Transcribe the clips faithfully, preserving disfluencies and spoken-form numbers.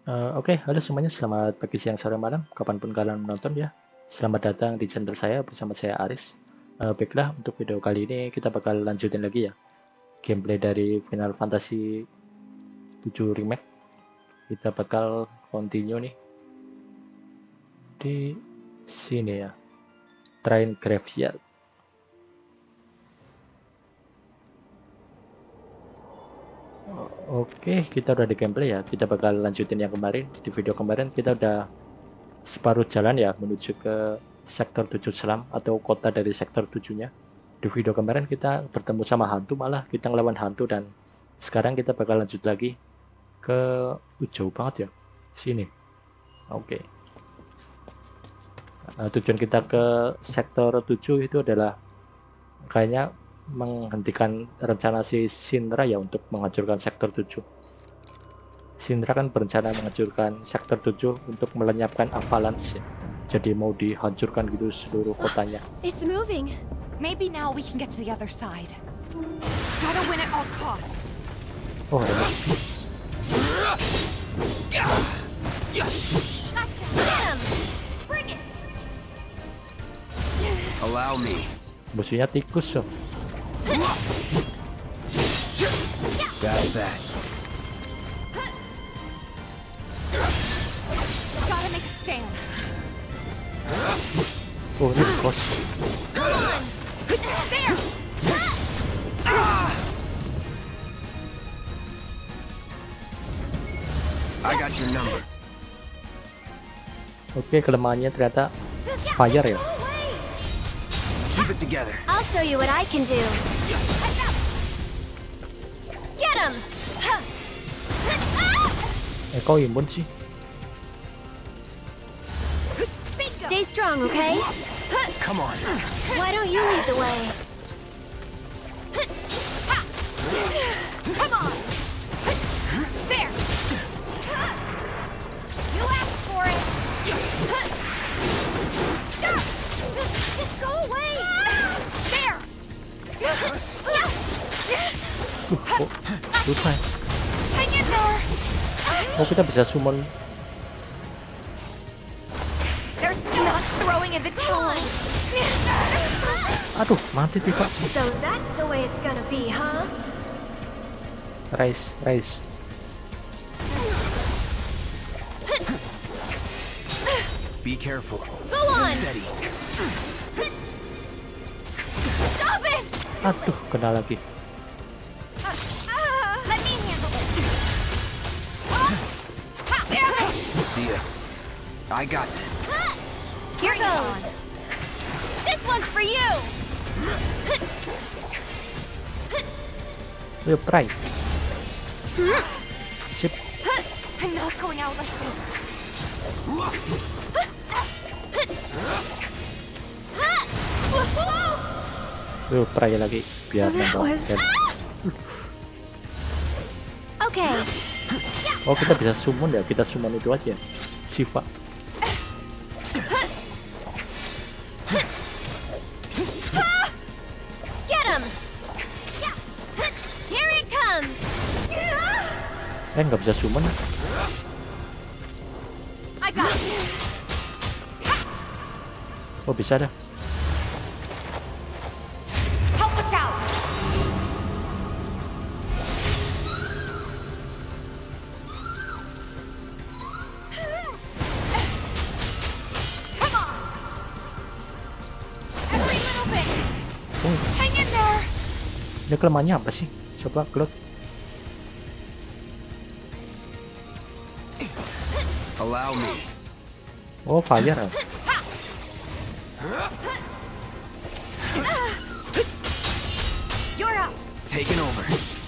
Eh, Oke, halo semuanya, selamat pagi, siang, sore, malam, kapanpun kalian menonton ya. Selamat datang di channel saya, bersama saya Aris. Eh, baiklah, untuk video kali ini kita bakal lanjutin lagi ya, gameplay dari Final Fantasy tujuh Remake. Kita bakal continue nih di sini ya, Train Graveyard. Oke, kita udah di gameplay ya. Kita bakal lanjutin yang kemarin. Di video kemarin kita udah separuh jalan ya menuju ke sektor tujuh selam atau kota dari sektor tujuh-nya. Di video kemarin kita bertemu sama hantu, malah kita ngelawan hantu, dan sekarang kita bakal lanjut lagi ke uh, jauh banget ya sini. Oke. Nah, tujuan kita ke sektor tujuh itu adalah kayaknya menghentikan rencana si Shinra ya untuk menghancurkan sektor tujuh. Shinra kan berencana menghancurkan sektor tujuh untuk melenyapkan Avalanche. Jadi mau dihancurkan gitu seluruh kotanya. It's moving. Maybe now we can get to the other side. Gotta win at all costs. Oh, ada. Gotcha. Bam! Bring it. Allow me. Musuhnya tikus so. Got that. Gotta make a stand. Oh, ini bos. Go on. There. I got your number. Oke, kelemahannya ternyata Just fire ya. go away. Keep it together. I'll show you what I can do. Get him. Eh, kau imun sih. Stay strong, okay? Come on. Why don't you lead the way? Come on. There. You asked for it. Stop. Just, just go away. There. Uh, kok susah. Hang in there. Oh, kita bisa summon. There's not throwing in the towel. Aduh, mati tiba. So that's the way it's gonna be, huh? Rise, rise. Be careful. Go on. Steady. Stop it. Aduh, kena lagi. Let me handle this. Damn it. See ya. I got this. Here goes. This one's for you. Ayo, try. Sip. I'm not going out like this. Ayo, try lagi biar That nambah. was- Dan- Okay. Oh, kita bisa summon ya. Kita summon itu aja. Shiva. Get him. Here it comes. Eh, nggak bisa summon. I got this. Oh, bisa dah. Help us out. Come on. Every little bit. Oh, Hang in there. ini kelemahannya apa sih? Coba Cloud. Allow me. Oh, fire. You're up. Taking over.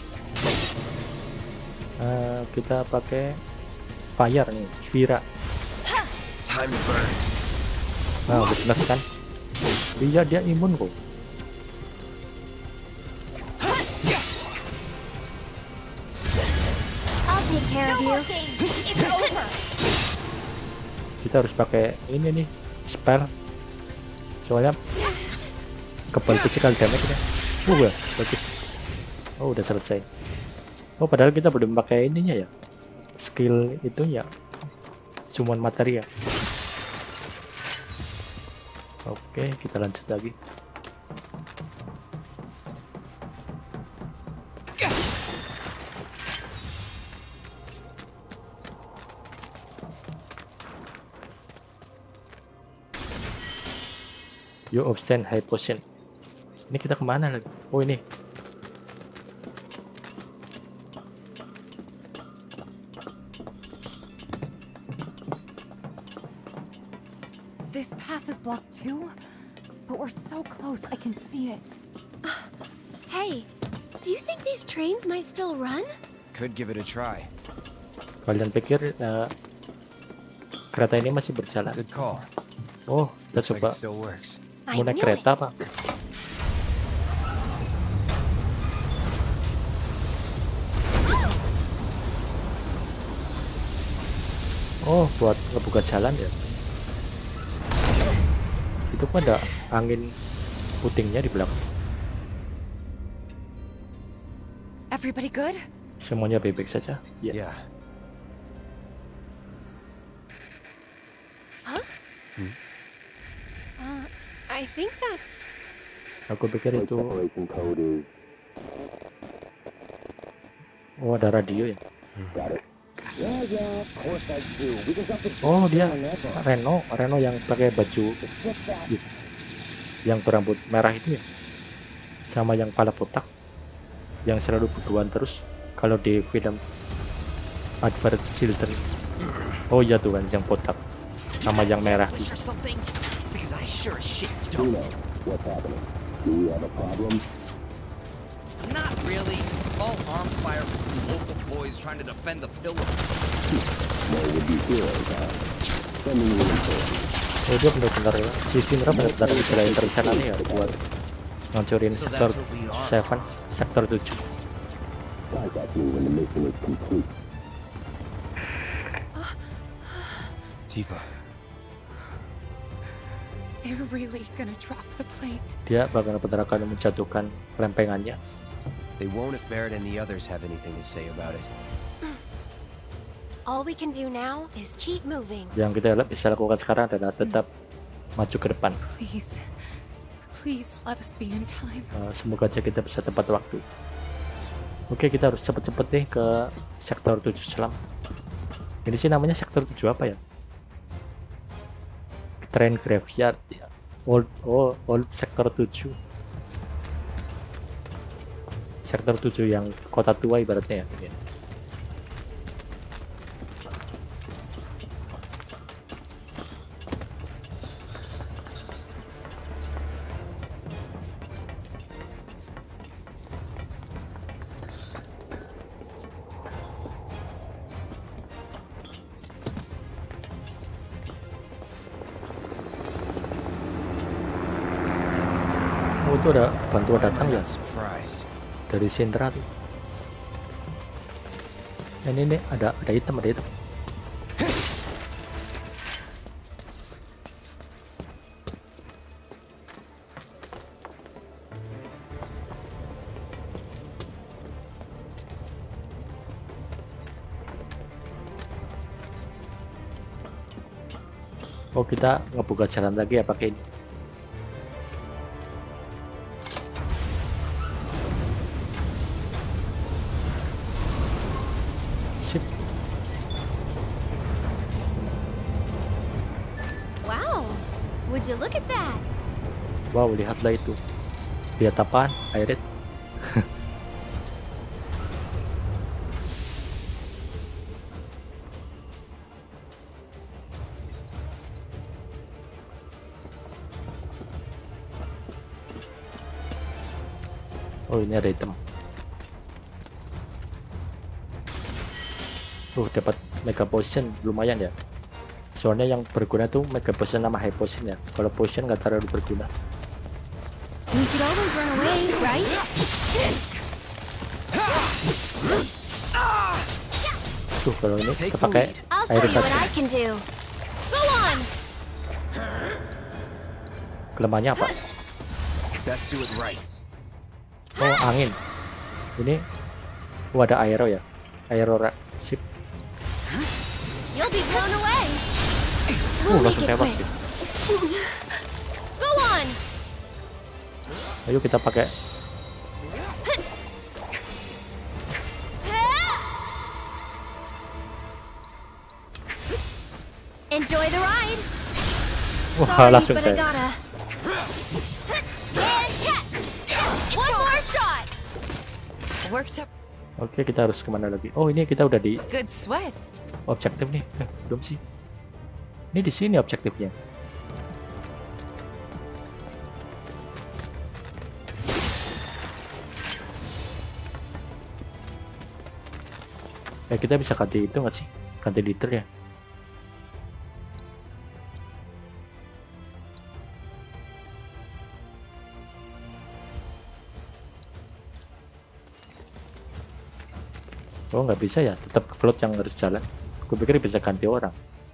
Eh, kita pakai fire nih, Vira. Time to burn. Nah, jelas kan? Iya, dia imun kok. I'll take care of you. It's over. Kita harus pakai ini nih, spell. Soalnya kebal physical damage ya. Uh, ya, bagus. Oh, udah selesai. Oh, padahal kita belum pakai ininya ya. Skill itu ya, cuman materi ya. Oke, kita lanjut lagi. You obtain high potion. Ini kita kemana lagi? Oh ini. This path is blocked too, but we're so close I can see it. Hey, do you think these trains might still run? Could give it a try. Kalian pikir uh, kereta ini masih berjalan? Good call. Oh, kita Looks like coba it still works. I mau naik knew kereta it. pak. Oh, buat ngebuka jalan ya. Itu kan ada angin putingnya di belakang. Everybody good? Semuanya baik-baik saja. Ya. Yeah. Uh, I think that's... Aku pikir itu. Oh, ada radio ya. Oh, dia Reno, Reno yang pakai baju yang berambut merah itu ya. Sama yang kepala botak yang selalu berduaan terus kalau di film Advert Children. Oh iya tuh kan yang botak sama yang merah. Or something? Because I sure as shit don't. What's happening? Do we have a problem? Not really. Small arms fire from some local boys trying to defend the pillar. More would be heroes, huh? Sending reinforcements. Oh dia benar-benar ya. Si Sindra benar-benar diselain rencananya ya buat ngancurin So sektor that's what we are. tujuh, sektor tujuh. Contact me when the mission is complete. Tifa. They're really gonna drop the plate. Dia bakal benar akan menjatuhkan lempengannya. They won't if Barrett and the others have anything to say about it. All we can do now is keep moving. Yang kita bisa lakukan sekarang adalah tetap maju ke depan. Please, please let us be in time. Uh, semoga aja kita bisa tepat waktu. Oke, kita harus cepet-cepet nih ke sektor tujuh selam. Ini sih namanya sektor tujuh apa ya? Train Graveyard ya. Old, oh, old sektor tujuh. Sektor tujuh yang kota tua ibaratnya ya. Ini. Oh, itu ada bantuan Why am datang I ya not surprised? dari Sindra tuh. Ini nih ada ada item ada item. Oh kita ngebuka jalan lagi ya pakai ini. Sip. Wow, would you look at that? Wow lihatlah itu. Lihat apaan? Airit. Oh ini ada item. Tuh dapat mega potion lumayan ya. Soalnya yang berguna tuh mega potion sama high potion ya. Kalau potion nggak terlalu berguna. We could always run away, right? Tuh kalau ini Take kita the pakai lead. I'll show air you what tadi. I can do. Go on! Kelemahannya apa? Best do it right. Oh angin. Ini oh ada aero ya. Aero sip. You'll be blown away. Uh, We'll make langsung it tewas quick. sih. Go on. Ayo kita pakai. Enjoy the ride. Wah, Sorry, langsung but I tewas. gotta. And catch. One more shot. Worked up. Oke, kita harus kemana lagi? Oh, ini kita udah di Good sweat. objektif nih. Eh, belum sih. Ini di sini objektifnya. Eh, kita bisa ganti itu nggak sih? Ganti liter ya? Oh, nggak bisa ya? Tetap Claude yang harus jalan. Gue pikir bisa ganti orang.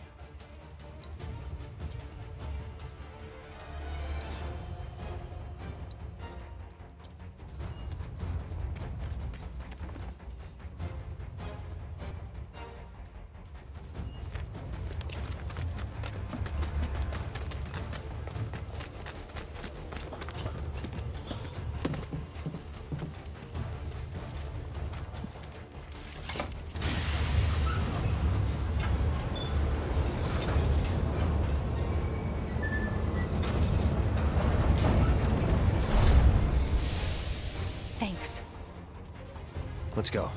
Thanks. Let's go.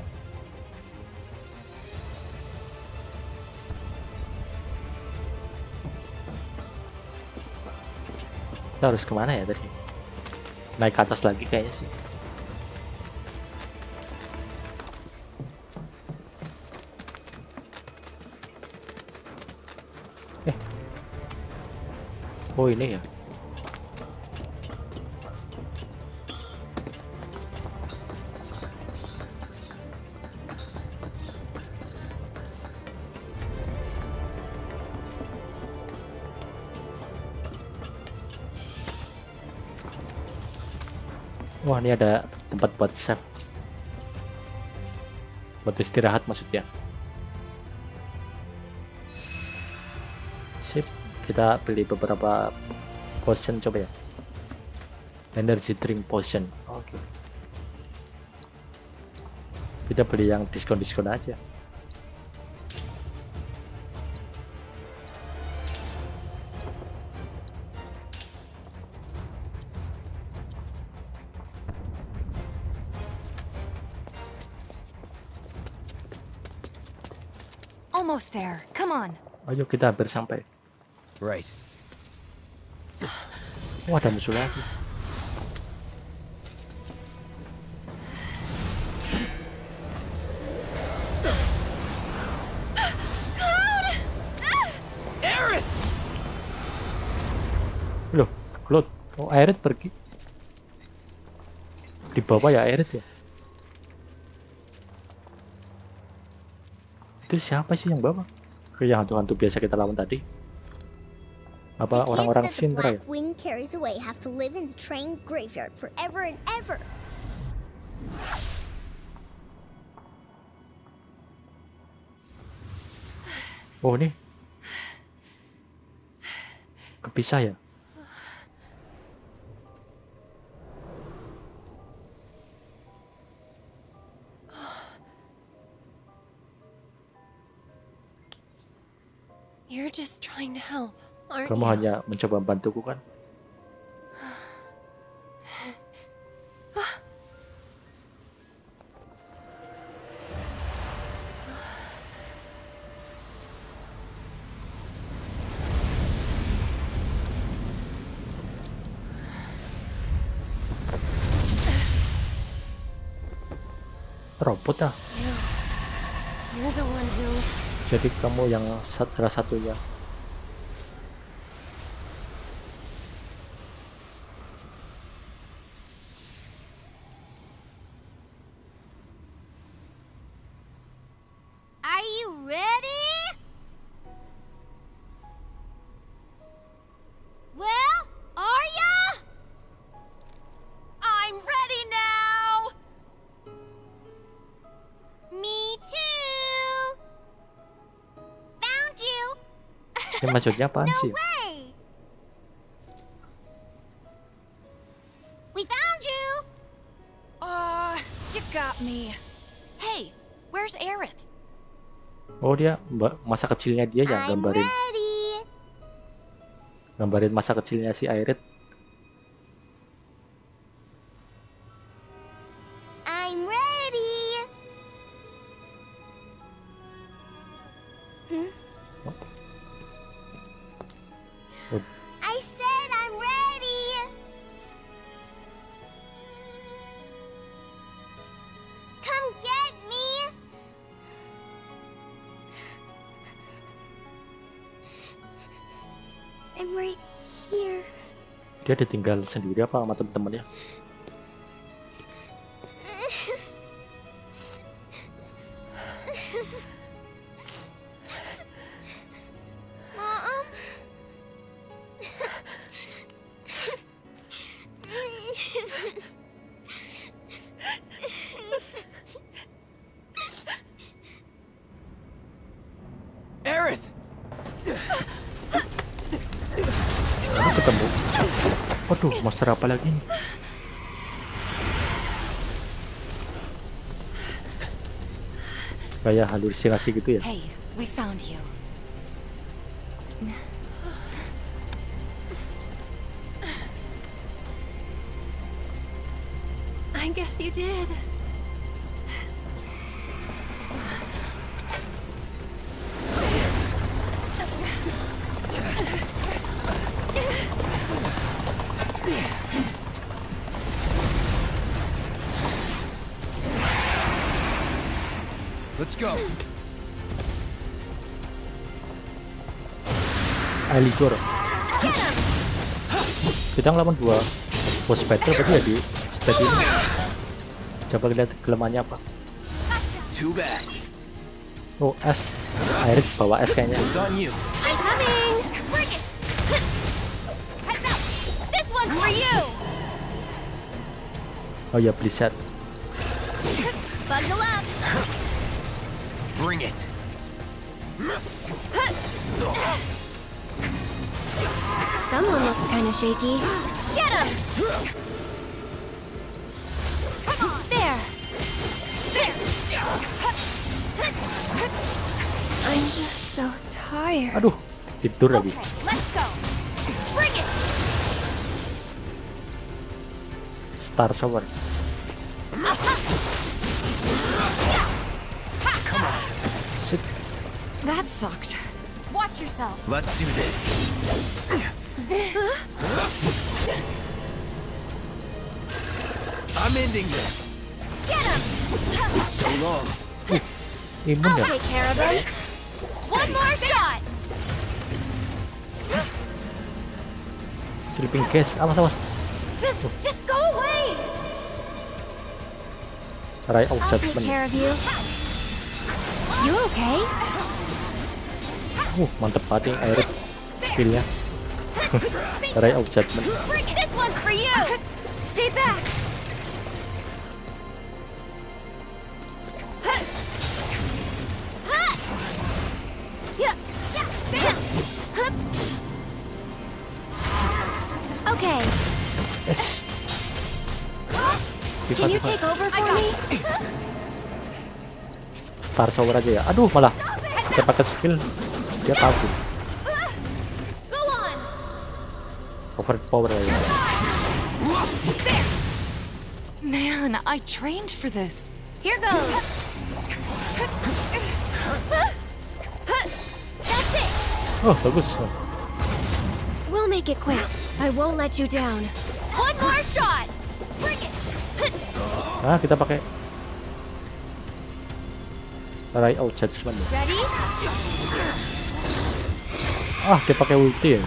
Kita harus kemana ya tadi? Naik ke atas lagi kayaknya sih. Eh. Oh, ini ya. Wah, ini ada tempat buat save. Buat istirahat maksudnya. Sip, kita pilih beberapa potion coba ya. Energy drink potion. Oke. Kita beli yang diskon-diskon aja. Almost there. Come on. Ayo, kita hampir sampai. Right. Wah, ada musuh lagi. Aerith! Loh, Claude. Oh, Aerith pergi. Di bawah ya Aerith ya? Itu siapa sih yang bawa? Kayak yang hantu-hantu biasa kita lawan tadi. Apa orang-orang Shinra ya? Wing carries away have to live in the train graveyard forever and ever. Oh, ini kepisah ya? You're just trying to help, aren't Kamu you? hanya mencoba membantuku kan? Robot ah. You. You're the one who. Jadi kamu yang sat- salah satunya. Are you ready? Well, are ya? I'm ready now! Me too. Ini maksudnya apaan sih? Way! We found you! Uh, you got me. Hey, where's Aerith? Oh dia mbak masa kecilnya dia yang I'm gambarin ready! gambarin masa kecilnya si Aerith. I'm ready! Hmm? Oh, I said I'm ready! Come get me! I'm right here. dia ditinggal sendiri apa sama temen-temennya? Mom? Aerith! Ini ketemu. Waduh, monster apa lagi nih? Kayak halusinasi gitu ya. Hey, we found you. I guess you did. Let's go. Aligor. Kita ngelawan dua boss battle berarti ya di stage ini. Coba lihat kelemahannya apa. Too bad. Oh, es. Aerith bawa es kayaknya. It's on you. I'm coming! Bring it! Heads up! This one's for you! Oh ya, Blizzard. Buckle up! Bring it. Someone looks kinda shaky. Get him! There! There! I'm just so tired. Aduh, tidur lagi. Okay, let's go! Bring it! Star Shower. Shit. That sucked. Watch yourself! Let's do this. I'm ending this. Get him! So long. Imun I'll ya? take care of him. One more shot! Sleeping case. Awas, awas. Just, just go away. Ray of I'll take Judgment. care of you. You okay? Uh, mantep banget nih Aerith skillnya. Ray of Judgment. Bring it! This one's for you! Stay back. Okay, Es. can you take over for me? Star Shower aja ya. Aduh, malah saya pakai skill dia kabur. Go on! Overpower aja. Man, I trained for this. Here goes! That's it! Oh, bagus. We'll make it quick. I won't let you down. One more shot! Bring it! Nah, kita pakai Ray of Judgment. Ready? Ah, dia pakai ulti ya.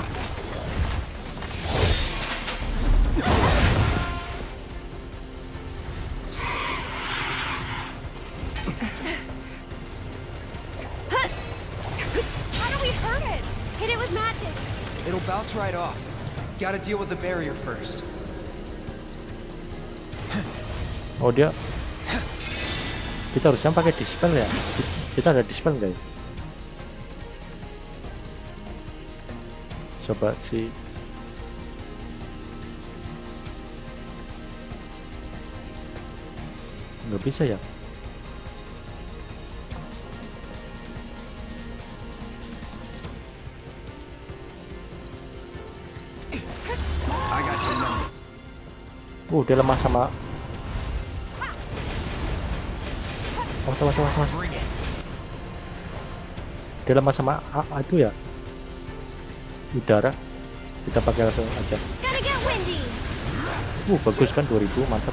How do we hurt it? Hit it with magic! It'll bounce right off. Gotta deal with the barrier first. Oh, dia kita harusnya pakai dispel ya. Kita ada dispel nggak ya? Coba si nggak bisa ya. I got your number. Uh, dia lemah sama. Awas, awas, awas, awas. Bring it. Dia lemah sama ah, itu ya. Udara. Kita pakai langsung aja. Gotta get windy. Uh, bagus kan dua ribu, mantap.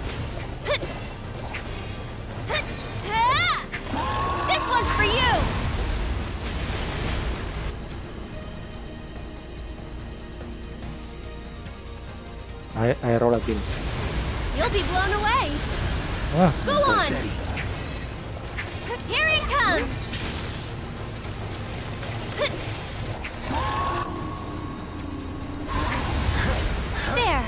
This one's for you. Air aero lagi nih. You'll be blown away. Wah, Go on. Here it comes. There.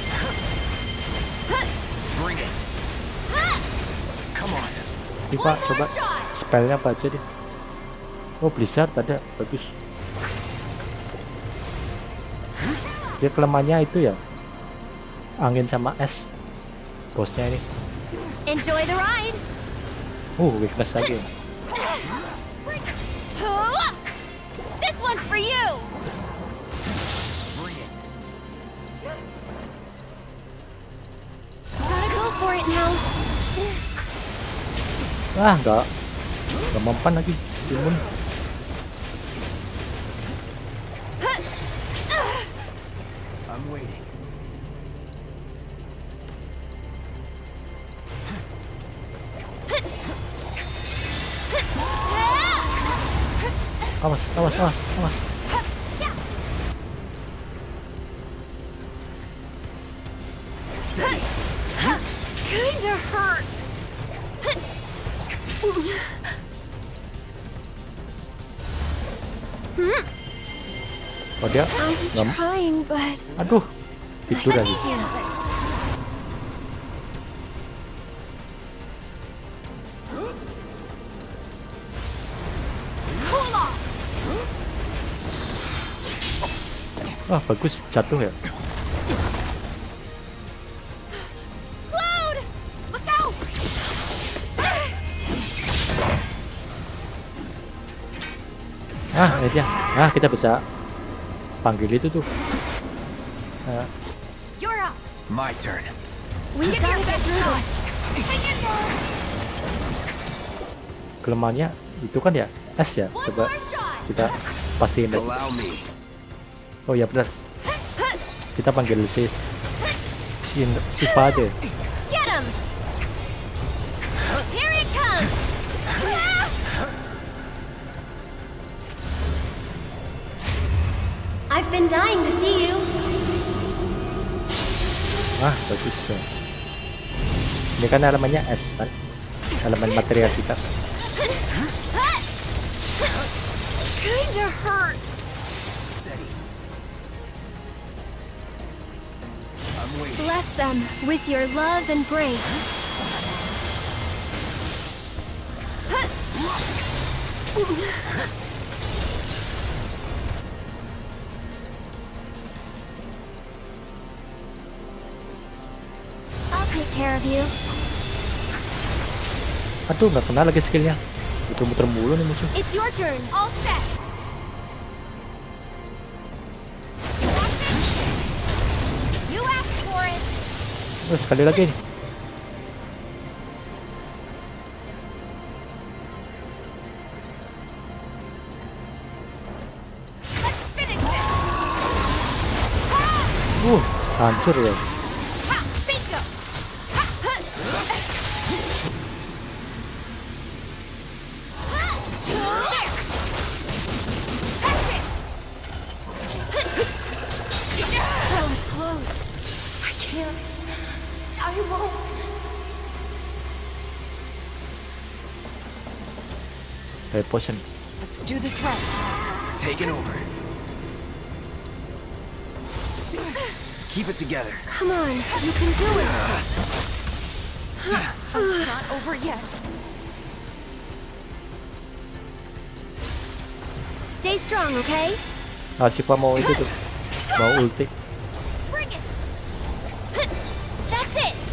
Bring it. Come on. ini Pak, coba spellnya apa aja deh. Oh, Blizzard ada, bagus. Dia kelemahannya itu ya, angin sama es. Bosnya ini. Enjoy the ride. Uh, weakness lagi. This one's for you. Bring it. Gotta go for it now. Ah, enggak. Enggak mempan lagi. Timun. I'm waiting. Awas, awas, awas, awas. Kinda hurt. Oh, dia I'm nggak. trying, but Aduh, tidur I lagi. can't handle this. Cool off. Wah, bagus, jatuh ya. Load. Look out. Ah, ini dia. Ah, kita bisa panggil itu tuh. Ah, You're up. My turn. We Give your best shot. Take it more. kelemahannya itu kan ya, es ya. One Coba more shot. kita pastiin lagi. Allow me. Oh ya benar. Kita panggil si si Siva aja. Get him. Here it comes. I've been dying to see you. Ah, bagus ya. Ini kan elemennya es kan, elemen material kita. Kinda hurt. Steady. I'm waiting. Bless them with your love and grace. I'll take care of you. Aduh, nggak kenal lagi skillnya. Muter-muter mulu nih musuh. It's your turn. All set. You asked for it. Oh, sekali lagi nih. Let's finish this. Uh, hancur ya. Ha, bingo. Ha, ha. That's it. That was close. I can't. I won't. Hey, potion. Let's do this right. Taking over. Keep it together. Come on, you can do it. This fight's not over yet. Stay strong, okay? Ah, Shiva mau itu tuh, mau ulti. Bring it. That's it.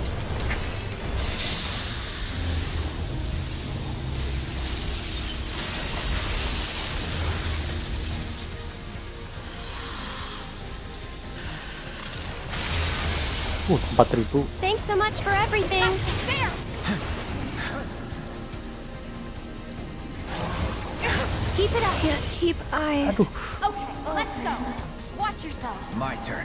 Uh, empat ribu. Thanks so much for everything. There. Keep it up. Yeah, keep eyes. Aduh, Okay, let's go. Watch yourself. My turn.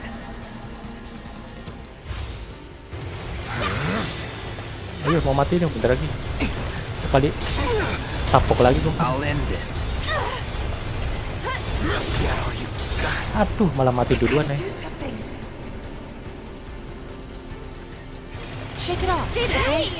ayo mau mati dong, bentar lagi. Sekali tapok lagi dong. I'll end this. Aduh, malah mati duluan ya. Do something. Shake it off. Stay back.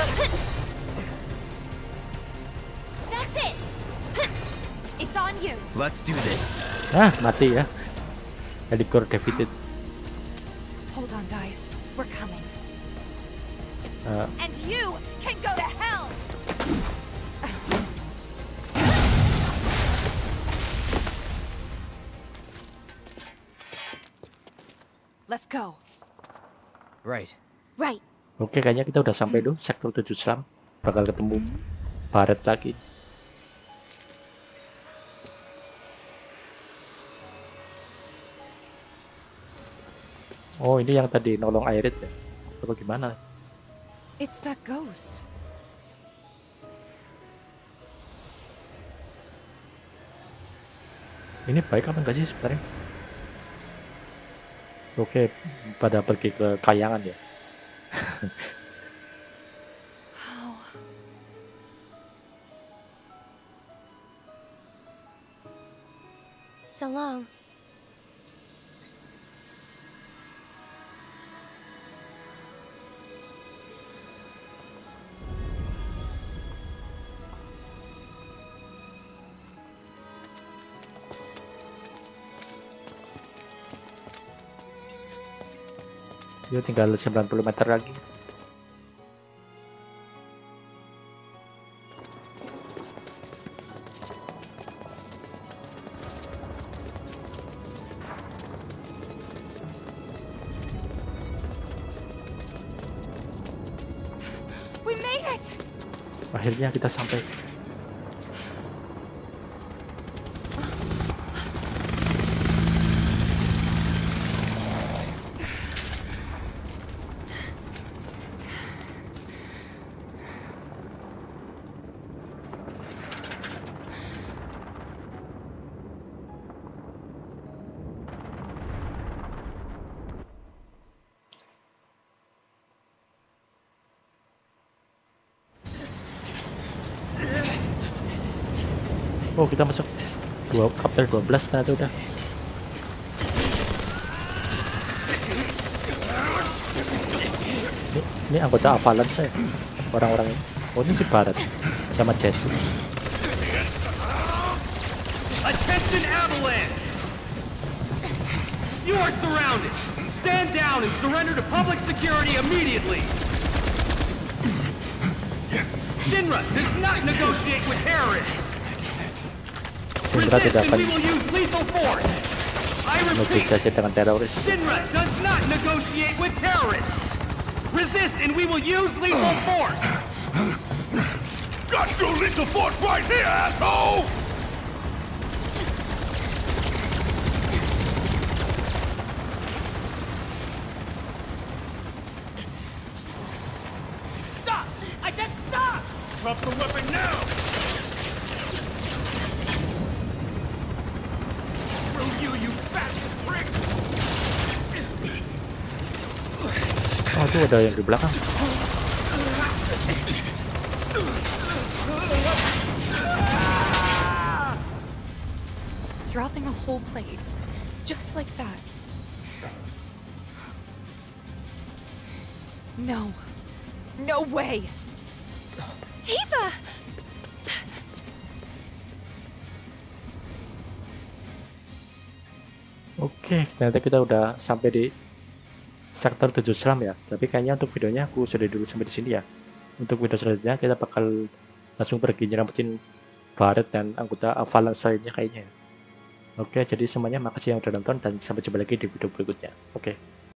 That's it. It's on you. Let's do this. Ah, mati ya. Helikor defeated. Hold on, guys. We're coming. Uh, And you can go to hell. Let's go. Right. Right. Oke, kayaknya kita udah sampai dulu sektor tujuh selam. Bakal ketemu Barret lagi. Oh, ini yang tadi nolong Aerith ya? Atau gimana? It's that ghost. Ini baik apa enggak sih sebenarnya? Oke, pada pergi ke kayangan ya. How? So long. Yo, tinggal sembilan puluh meter lagi. We made it. Akhirnya kita sampai. Oh, kita masuk dua chapter dua belas ternyata udah. Ini, ini anggota Avalanche saya. Orang-orang ini. Oh, ini si Barret sama Jesse. Attention, Avalanche! You are surrounded. Stand down and surrender to public security immediately. Shinra does not negotiate with terrorists. Shinra Resist tidak and akan we will use lethal force. I repeat, negosiasi dengan teroris. Shinra does not negotiate with terrorists. Resist and we will use lethal force. Got your lethal force right here, asshole! Stop! I said stop! Drop the weapon now! Screw you, you fascist prick! Oh, itu ada yang di belakang. Dropping a whole plate. Just like that. No. No way. Tifa! Oke, ternyata kita udah sampai di sektor tujuh selam ya. Tapi kayaknya untuk videonya aku sudah dulu sampai di sini ya. Untuk video selanjutnya kita bakal langsung pergi nyelamatin Barret dan anggota Avalanche lainnya kayaknya ya. Oke, jadi semuanya makasih yang udah nonton dan sampai jumpa lagi di video berikutnya. Oke.